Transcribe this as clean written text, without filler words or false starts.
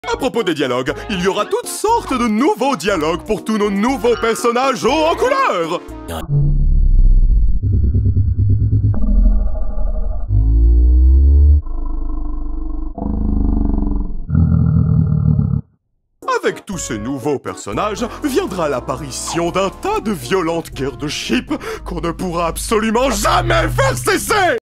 À propos des dialogues, il y aura toutes sortes de nouveaux dialogues pour tous nos nouveaux personnages hauts en couleur. Avec tous ces nouveaux personnages, viendra l'apparition d'un tas de violentes guerres de chips qu'on ne pourra absolument jamais faire cesser!